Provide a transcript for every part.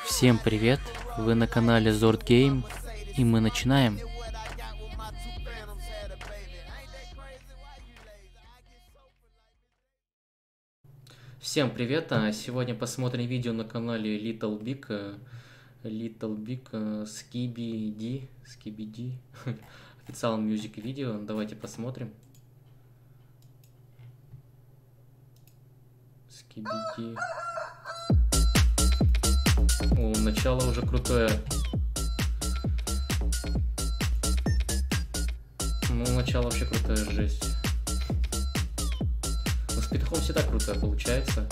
Всем привет! Вы на канале Zord Game, и мы начинаем. Всем привет! Сегодня посмотрим видео на канале Little Big Skibidi официал мюзик видео. Давайте посмотрим. Skibidi. О, начало уже крутое. Ну, начало вообще крутое, жесть. Но с петухом всегда круто получается.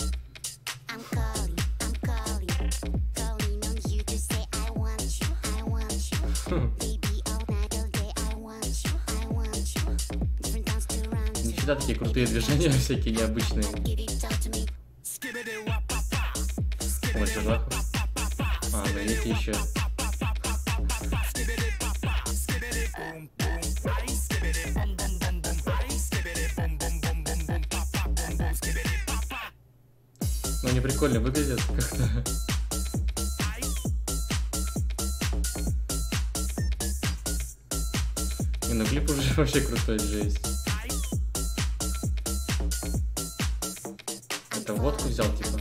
Не всегда такие крутые движения, всякие необычные. Ой, чужак. А, ну эти еще. Ну, они прикольно выглядят как-то. Не, ну клип уже вообще крутой, жесть. Это водку взял, типа.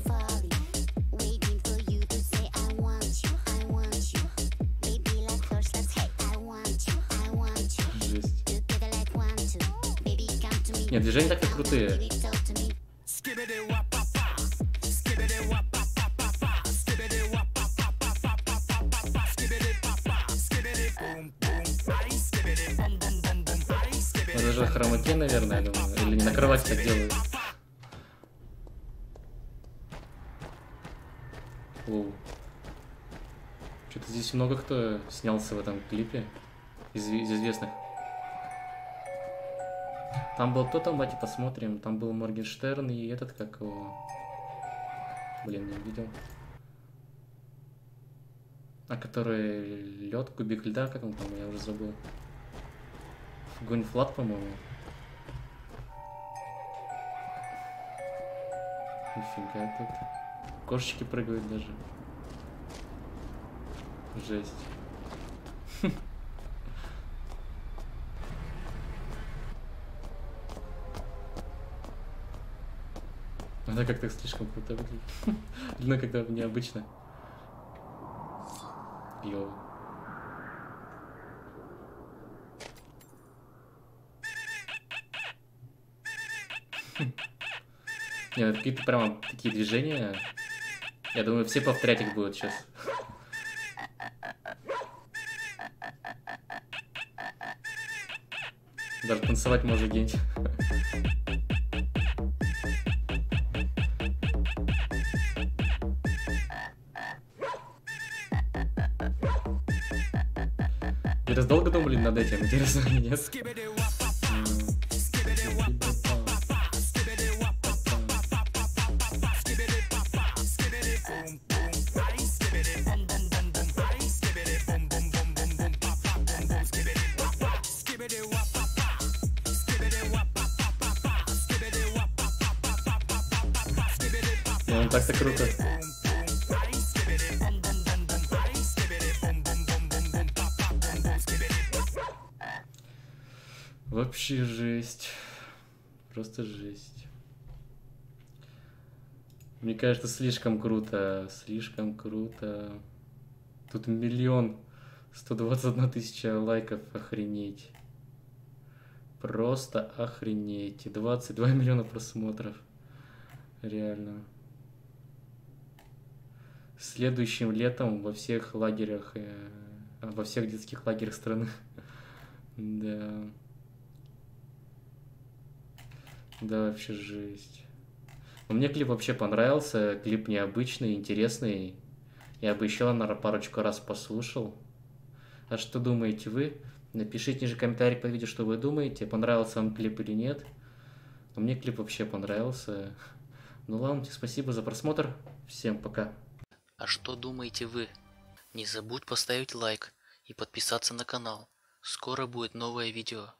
Жесть. Нет, движения так-то крутые. Это же хромаке, наверное, я думаю. Или не на кровати так делают. Оу. Что-то здесь много кто снялся в этом клипе из известных. Там был кто там, давайте посмотрим. Там был Моргенштерн и этот, как его... Блин, не видел. А который лед, кубик льда, как он там, я уже забыл. Гунфлат, по-моему. Нифига тут. Кошечки прыгают даже. Жесть. Это как-то слишком круто выглядит. Ну, когда необычно. Йоу. Нет, какие-то прямо такие движения. Я думаю, все повторять их будут сейчас. Даже танцевать можно где-нибудь. Вы раз долго думали над этим? Интересно, или нет? Ну, так-то круто. Вообще жесть. Просто жесть. Мне кажется, слишком круто. Слишком круто. Тут 1 121 000 лайков. Охренеть. Просто охренеть. 22 миллиона просмотров. Реально. Следующим летом во всех лагерях, во всех детских лагерях страны. Да. Да, вообще жесть. Но мне клип вообще понравился. Клип необычный, интересный. Я бы еще, наверное, парочку раз послушал. А что думаете вы? Напишите ниже комментарий под видео, что вы думаете. Понравился вам клип или нет. Но мне клип вообще понравился. Ну ладно, спасибо за просмотр. Всем пока. А что думаете вы? Не забудь поставить лайк и подписаться на канал. Скоро будет новое видео.